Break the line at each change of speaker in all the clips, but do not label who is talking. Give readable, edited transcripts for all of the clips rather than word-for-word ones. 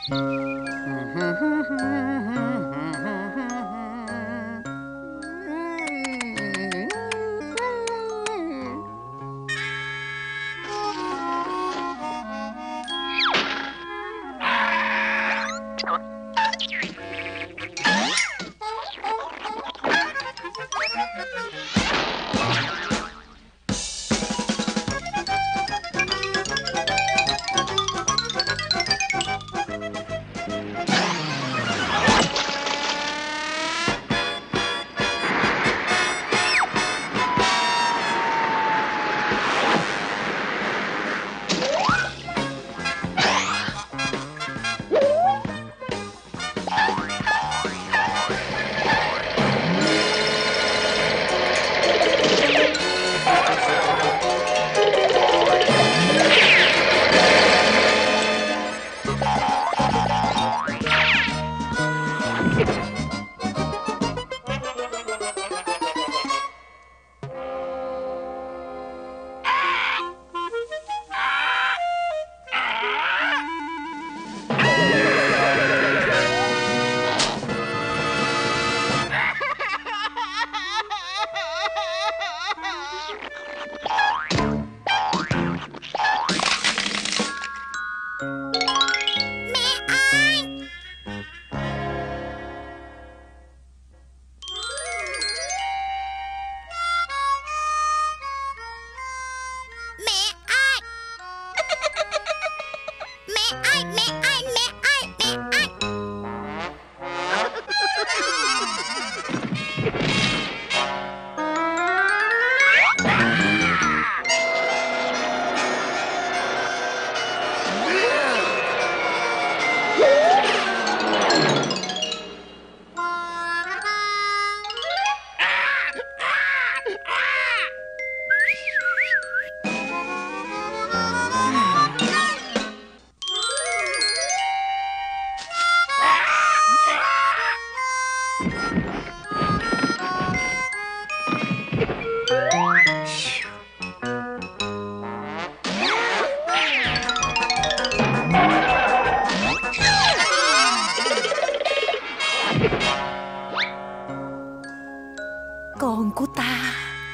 Con của ta.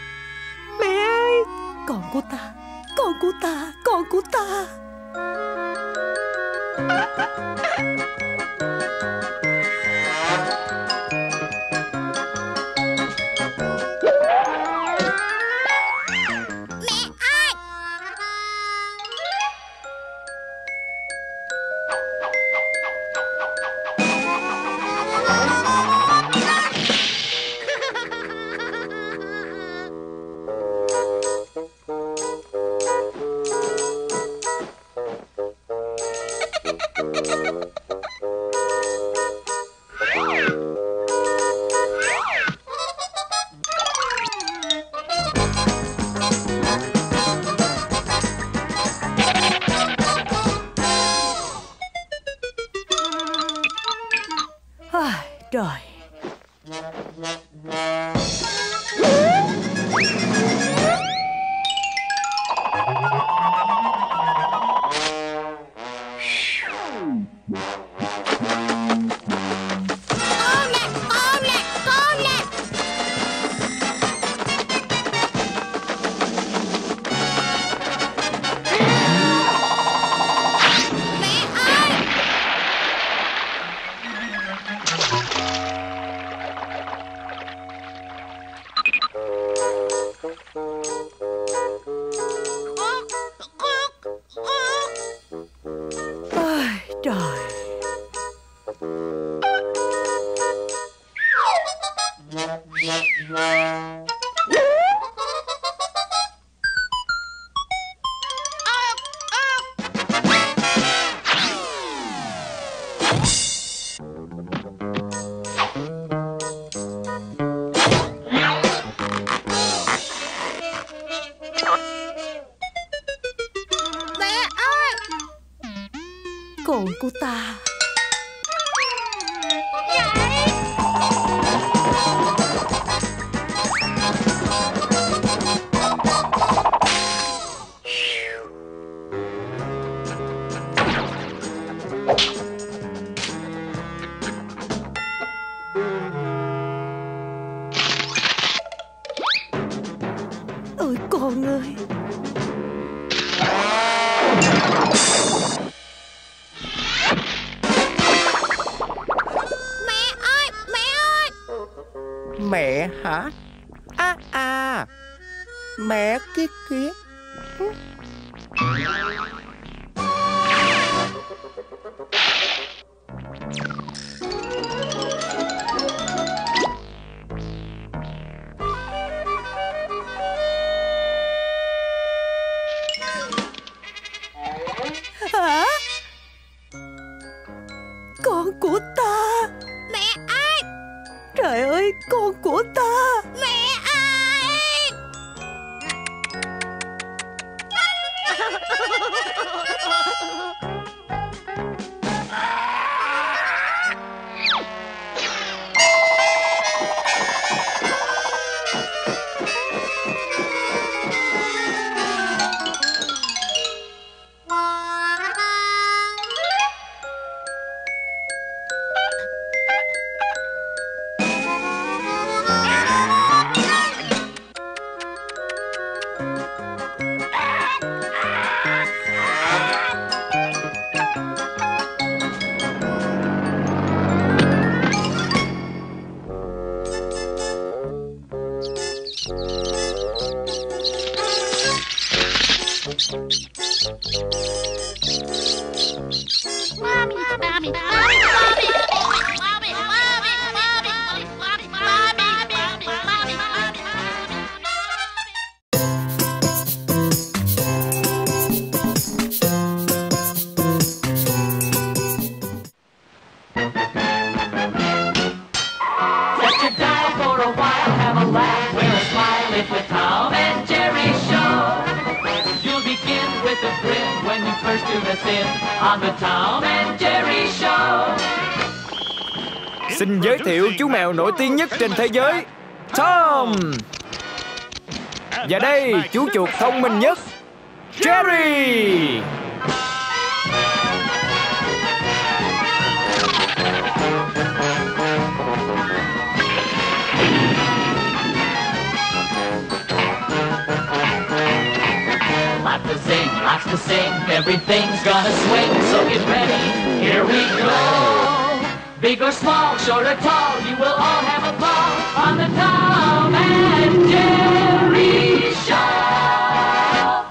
Mẹ ơi, con của ta, con của ta, con của ta. Trời. Con của ta.
Mẹ hả? Mẹ kia kìa.
Hả? Con của ta.
Mẹ ơi!
Trời ơi, con của ta.
Mẹ ơi!
Xin giới thiệu chú mèo nổi tiếng nhất trên thế giới, Tom. Và đây chú chuột thông minh nhất, Jerry.
Lots to sing, everything's gonna swing, so get ready, here we go. Big or small, short or tall, you will all have a ball on the Tom and Jerry Show.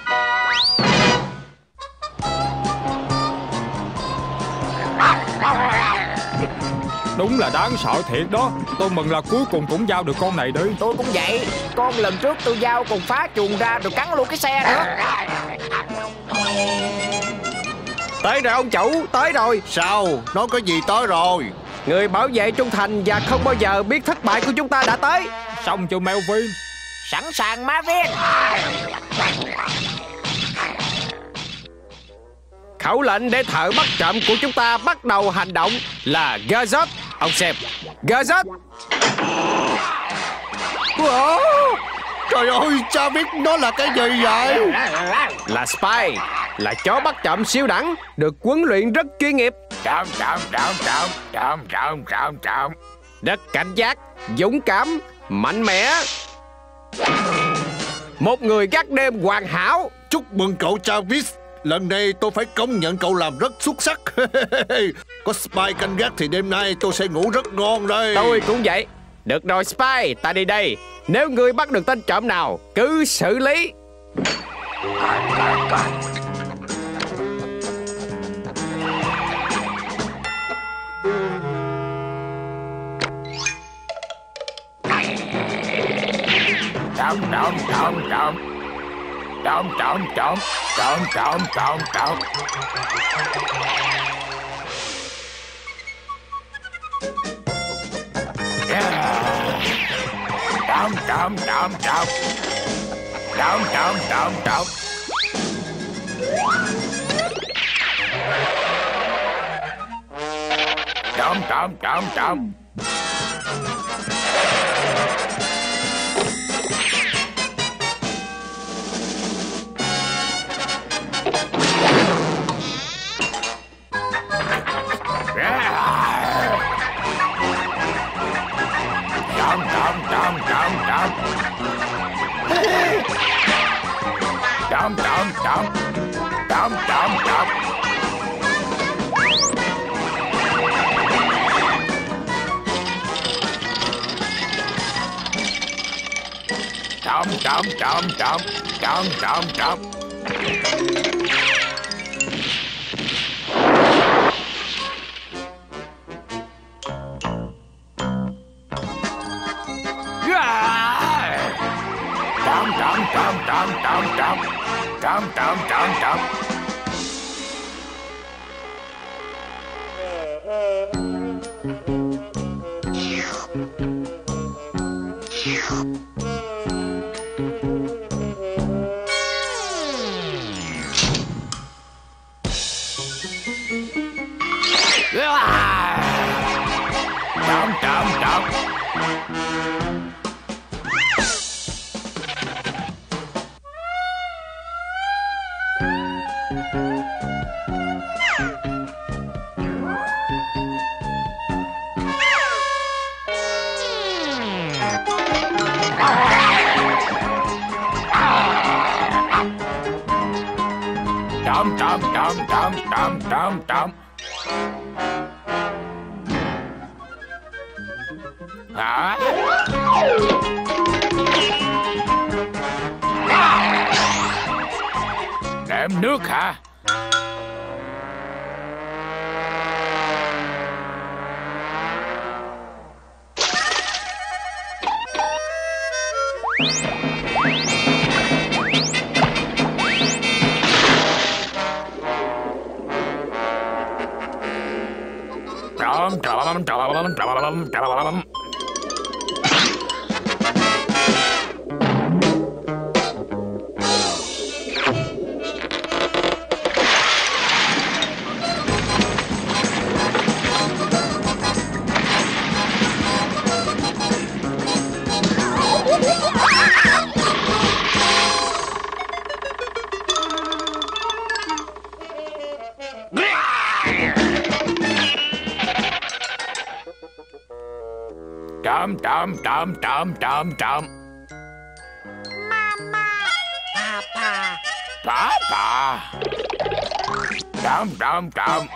Đúng là đáng sợ thiệt đó. Tôi mừng là cuối cùng cũng giao được con này đi.
Tôi cũng vậy. Con lần trước tôi giao còn phá chuồng ra rồi cắn luôn cái xe nữa.
Tới rồi ông chủ, tới rồi.
Sao? Nó có gì tới rồi?
Người bảo vệ trung thành và không bao giờ biết thất bại của chúng ta đã tới. Xong chưa Melvin?
Sẵn sàng Marvin.
Khẩu lệnh để thợ bắt trộm của chúng ta bắt đầu hành động là Gadget. Ông xem, Gadget.
Wow. Trời ơi, cha biết nó là cái gì vậy?
Là Spy, là chó bắt trộm siêu đẳng, được huấn luyện rất chuyên nghiệp. Rất cảnh giác, dũng cảm, mạnh mẽ. Một người gác đêm hoàn hảo.
Chúc mừng cậu Travis. Lần này tôi phải công nhận cậu làm rất xuất sắc. Có Spy canh gác thì đêm nay tôi sẽ ngủ rất ngon đây.
Tôi cũng vậy. Được rồi Spy, ta đi đây. Nếu ngươi bắt được tên trộm nào, cứ xử lý.
chậm chậm chậm chậm chậm chậm chậm. Chậm chậm chậm chậm chậm chậm chậm chậm chậm chậm. Chậm chậm chậm. Chậm chậm chậm chậm chậm chậm chậm. Hả? Đệm nước hả? Chậm chậm chậm chậm chậm chậm.
Papa.
Papa. Chậm chậm chậm.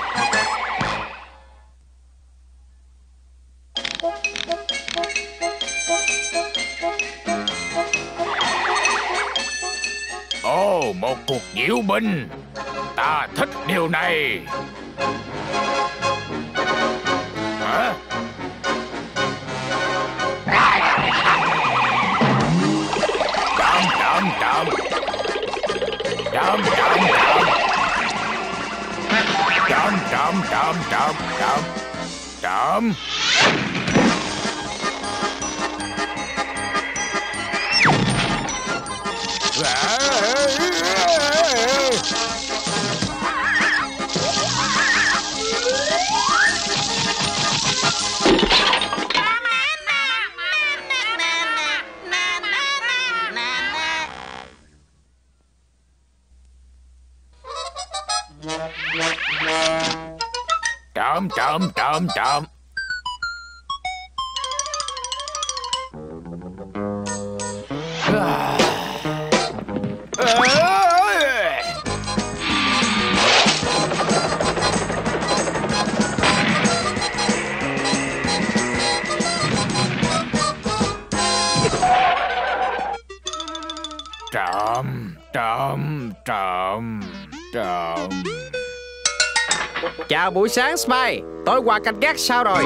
Ồ, một cuộc diễu binh. Ta thích điều này. Hả? Chậm chậm chậm. Chậm chậm chậm. Chậm chậm chậm chậm chậm. Chậm. Chậm chậm chậm chậm. Chậm chậm chậm chậm.
Chào buổi sáng Spy. Tối qua canh gác sao rồi?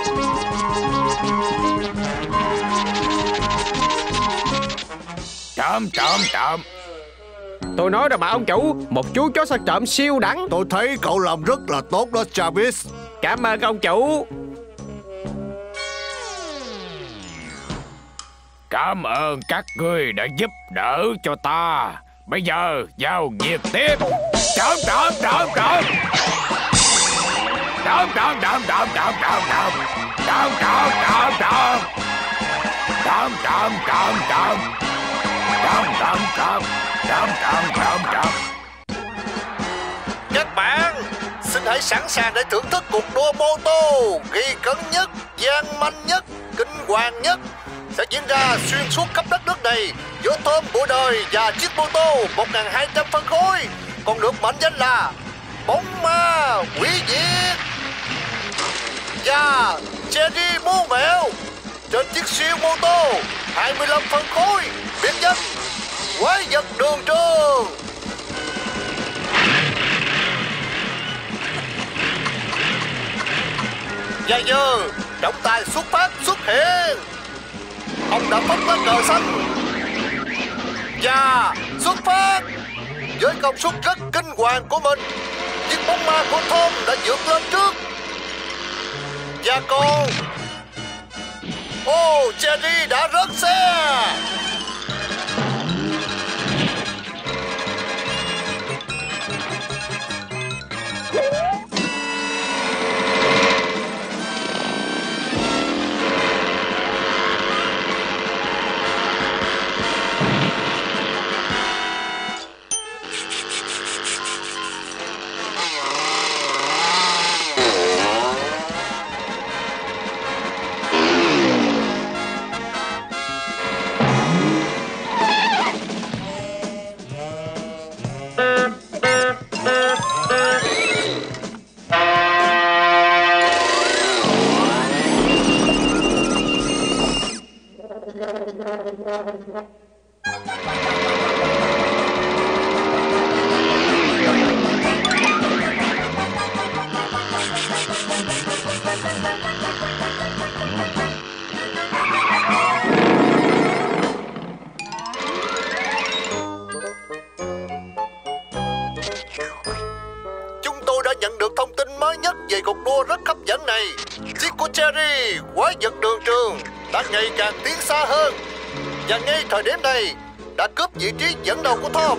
Chậm chậm chậm.
Tôi nói rồi mà ông chủ, một chú chó săn trộm siêu đẳng.
Tôi thấy cậu làm rất là tốt đó Travis.
Cảm ơn ông chủ.
Cảm ơn các ngươi đã giúp đỡ cho ta. Bây giờ vào việc tiếp. Chậm chậm chậm chậm. Chậm chậm chậm chậm chậm chậm chậm. Chậm chậm chậm chậm. Chậm chậm chậm chậm. Chậm chậm chậm. Chậm chậm chậm chậm.
Các bạn xin hãy sẵn sàng để thưởng thức cuộc đua mô tô gay cấn nhất, gian manh nhất, kinh hoàng nhất sẽ diễn ra xuyên suốt khắp đất nước này giữa Tom Bụi Đời và chiếc mô tô 1200 phân khối còn được mệnh danh là Bóng Ma Hủy Diệt và Cherry Mô Mẹo trên chiếc siêu mô tô 25 phân khối. Biệt danh quái vật đường trường. Và giờ trọng tài xuất phát xuất hiện. Ông đã phất lên cờ xanh và xuất phát. Với công suất rất kinh hoàng của mình, chiếc bóng ma của Tom đã vượt lên trước. Và còn Jerry đã rớt xe. Chúng tôi đã nhận được thông tin mới nhất về cuộc đua rất hấp dẫn này. Chiếc của Jerry, quái vật đường trường, đã ngày càng tiến xa hơn. Và ngay thời điểm này đã cướp vị trí dẫn đầu của Tom.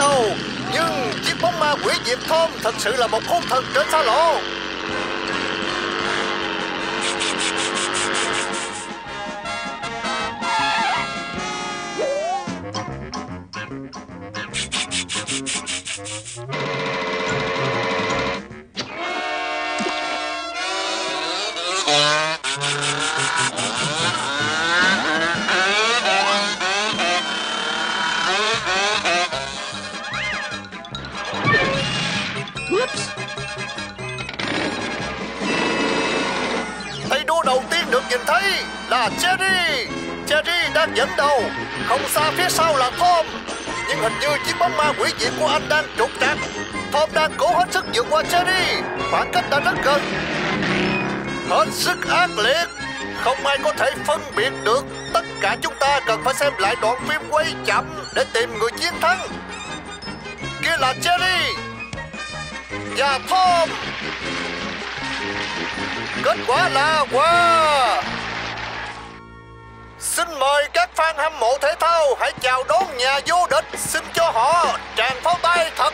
đầu. Nhưng chiếc bóng ma hủy diệt Tom thật sự là một hung thần trên xa lộ. Tay đua đầu tiên được nhìn thấy là Jerry. Jerry đang dẫn đầu, không xa phía sau là Tom. Nhưng hình như chiếc bóng ma hủy diệt của anh đang trục trặc. Tom đang cố hết sức vượt qua Jerry, khoảng cách đã rất gần, hết sức ác liệt, không ai có thể phân biệt được. Tất cả chúng ta cần phải xem lại đoạn phim quay chậm để tìm người chiến thắng. Kia là Jerry và Tom. Kết quả là wow. Xin mời các fan hâm mộ thể thao hãy chào đón nhà vô địch. Xin cho họ tràng pháo tay thật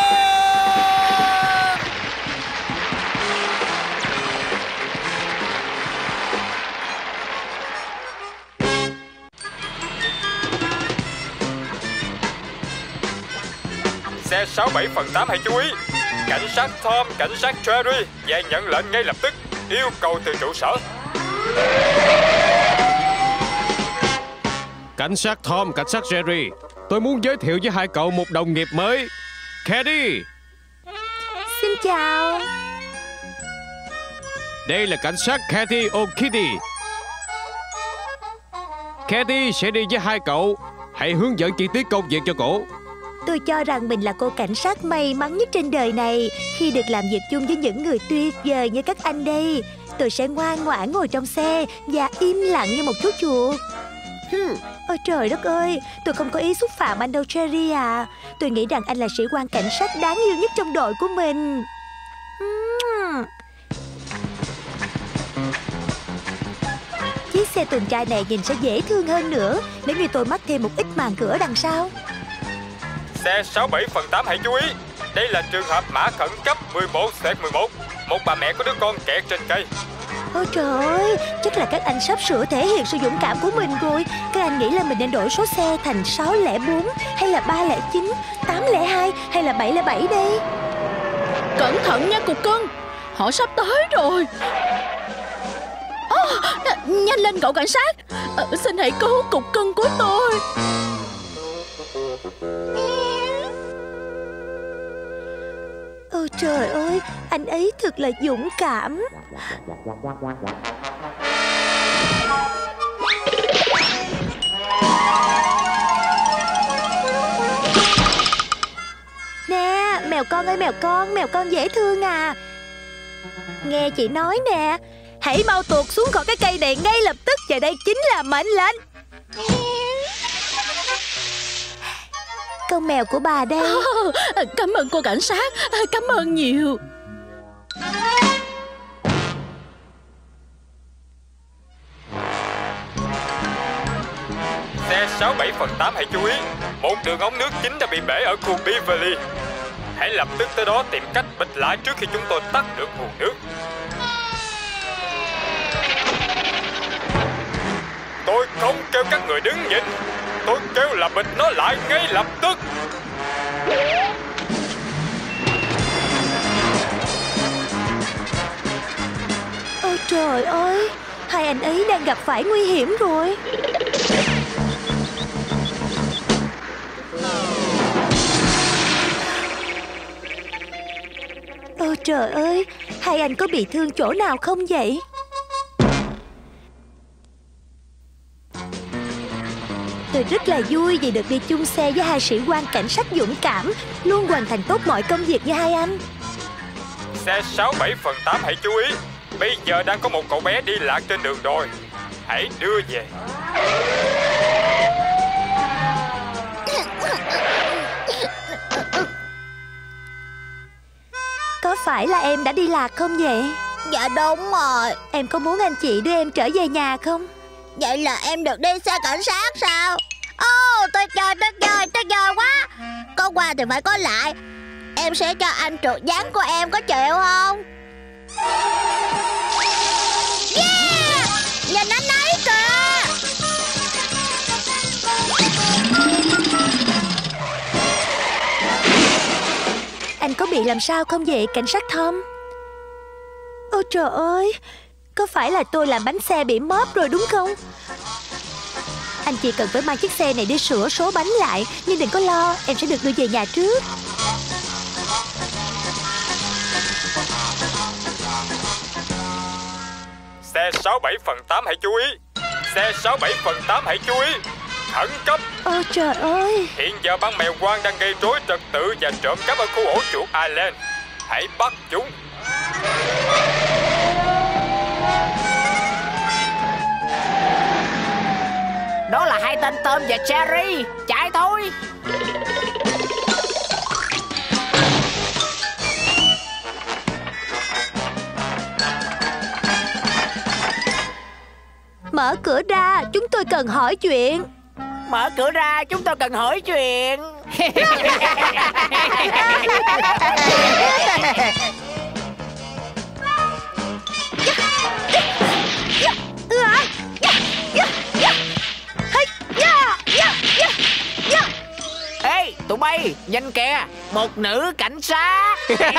lớn.
Xe 67/8 hãy chú ý. Cảnh sát Tom, cảnh sát Jerry và nhận lệnh ngay lập tức. Yêu cầu từ trụ sở.
Cảnh sát Tom, cảnh sát Jerry, tôi muốn giới thiệu với hai cậu một đồng nghiệp mới, Caddy.
Xin chào.
Đây là cảnh sát Caddy O'Kitty. Caddy sẽ đi với hai cậu. Hãy hướng dẫn chi tiết công việc cho cổ.
Tôi cho rằng mình là cô cảnh sát may mắn nhất trên đời này khi được làm việc chung với những người tuyệt vời như các anh đây. Tôi sẽ ngoan ngoãn ngồi trong xe và im lặng như một chú chuột. Ôi trời đất ơi, tôi không có ý xúc phạm anh đâu Jerry à. Tôi nghĩ rằng anh là sĩ quan cảnh sát đáng yêu nhất trong đội của mình. Chiếc xe tuần tra này nhìn sẽ dễ thương hơn nữa nếu như tôi mắc thêm một ít màn cửa đằng sau.
Xe 67/8 hãy chú ý. Đây là trường hợp mã khẩn cấp 11/11. Một bà mẹ có đứa con kẹt trên cây.
Ôi trời ơi, chắc là các anh sắp sửa thể hiện sự dũng cảm của mình rồi. Các anh nghĩ là mình nên đổi số xe thành 604 hay là 309, 802 hay là 707 đây?
Cẩn thận nha cục cưng, họ sắp tới rồi. Nhanh lên cậu cảnh sát, xin hãy cứu cục cưng của tôi.
Ôi trời ơi, anh ấy thật là dũng cảm. Nè, mèo con ơi mèo con dễ thương à. Nghe chị nói nè, hãy mau tuột xuống khỏi cái cây này ngay lập tức. Và đây chính là mệnh lệnh. Con mèo của bà đây.
Cảm ơn cô cảnh sát, cảm ơn nhiều.
Xe 67/8 hãy chú ý. Một đường ống nước chính đã bị bể ở khu Beverly. Hãy lập tức tới đó tìm cách bịt lại trước khi chúng tôi tắt được nguồn nước. Tôi không kêu các người đứng nhìn. Tôi kêu là bịt nó lại ngay lập tức.
Ôi trời ơi, hai anh ấy đang gặp phải nguy hiểm rồi. Ôi trời ơi, hai anh có bị thương chỗ nào không vậy? Tôi rất là vui vì được đi chung xe với hai sĩ quan cảnh sát dũng cảm, luôn hoàn thành tốt mọi công việc như hai anh.
Xe 67/8 hãy chú ý. Bây giờ đang có một cậu bé đi lạc trên đường rồi. Hãy đưa về.
Có phải là em đã đi lạc không vậy?
Dạ đúng rồi.
Em có muốn anh chị đưa em trở về nhà không?
Vậy là em được đi xe cảnh sát sao? Tuyệt vời quá.
có qua thì phải có lại. Em sẽ cho anh trượt dáng của em, có chịu không? Yeah! Nhìn anh ấy kìa! Anh có bị làm sao không vậy cảnh sát Tom? Ôi trời ơi, có phải là tôi làm bánh xe bị móp rồi đúng không? Anh chỉ cần phải mang chiếc xe này đi sửa số bánh lại. Nhưng đừng có lo, em sẽ được đưa về nhà trước.
Xe 67/8 hãy chú ý. Xe 67/8 hãy chú ý. Khẩn cấp.
Ôi trời ơi.
Hiện giờ băng mèo quang đang gây rối trật tự và trộm cắp ở khu ổ chuột Island. Hãy bắt chúng.
Đó là hai tên Tom và Jerry. Chạy thôi.
Mở cửa ra, chúng tôi cần hỏi chuyện.
Mở cửa ra, chúng tôi cần hỏi chuyện. Ê, tụi bay, nhanh kìa, một nữ cảnh sát.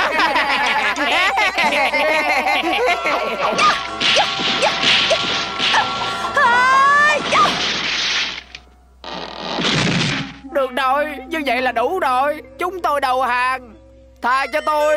Được rồi, như vậy là đủ rồi. Chúng tôi đầu hàng. Tha cho tôi.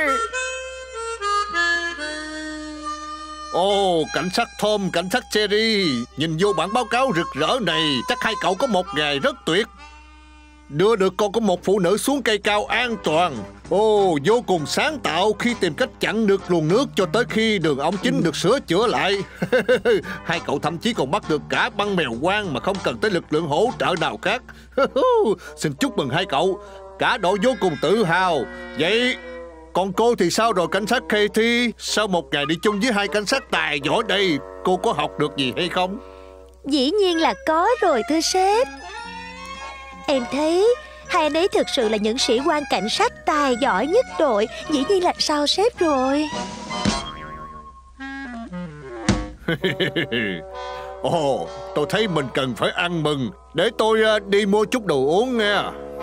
Ồ, cảnh sát Tom, cảnh sát Jerry. Nhìn vô bản báo cáo rực rỡ này, chắc hai cậu có một ngày rất tuyệt. Đưa được con của một phụ nữ xuống cây cao an toàn. Ồ, vô cùng sáng tạo khi tìm cách chặn được luồng nước cho tới khi đường ống chính được sửa chữa lại. Hai cậu thậm chí còn bắt được cả băng mèo quang mà không cần tới lực lượng hỗ trợ nào khác. Xin chúc mừng hai cậu. Cả đội vô cùng tự hào. Vậy còn cô thì sao rồi cảnh sát Katie? Sau một ngày đi chung với hai cảnh sát tài giỏi đây, cô có học được gì hay không?
Dĩ nhiên là có rồi thưa sếp. Em thấy hai anh ấy thực sự là những sĩ quan cảnh sát tài giỏi nhất đội. Dĩ nhiên là sao sếp rồi.
Ồ, tôi thấy mình cần phải ăn mừng. Để tôi đi mua chút đồ uống nha.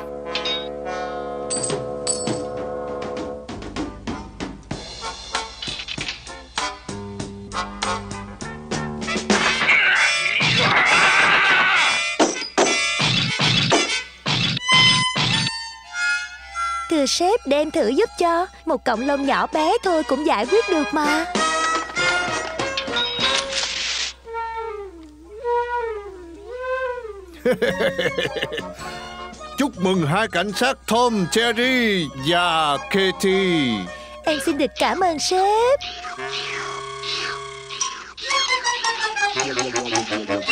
Thưa sếp, để em thử giúp cho. Một cọng lông nhỏ bé thôi cũng giải quyết được mà.
Chúc mừng hai cảnh sát Tom, Jerry và Katie.
Em xin được cảm ơn sếp.